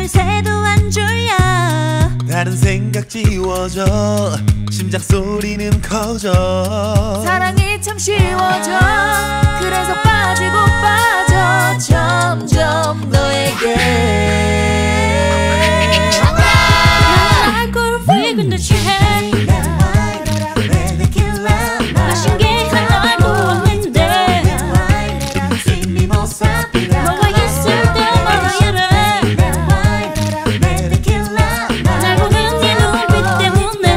밤새도 안 졸려. 다른 생각 지워져. 심장 소리는 커져. 사랑이 참 쉬워져. 그래서 빠지고 빠져 점점 너에게. 난 알코올 free 근데 취해. 마신 게 하나도 없는데 너가 있을 때마다 이래. 날 보는 네 눈빛 때문에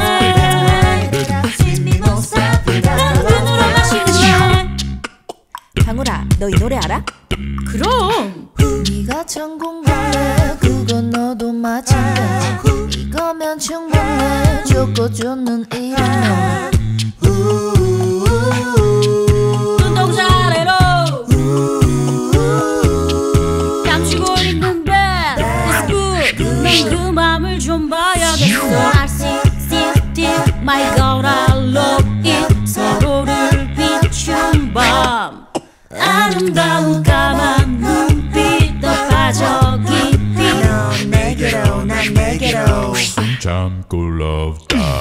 난 눈으로 마시는 거야. 방울아, 너 이 노래 알아? 그럼. 네가 참 궁금해. 그건 너도 마찬가지. 이거면 충분해. 좋고 좋는 이름. 눈동자 아래로 감추고 있는데 It's good. 난 그 맘을 좀 봐야겠어. I see it, My God I love it. 서로를 비춘 밤 아름다운 까만 눈빛 더 빠져 깊이. 넌 내게로 난 내게로 숨 참고 love die.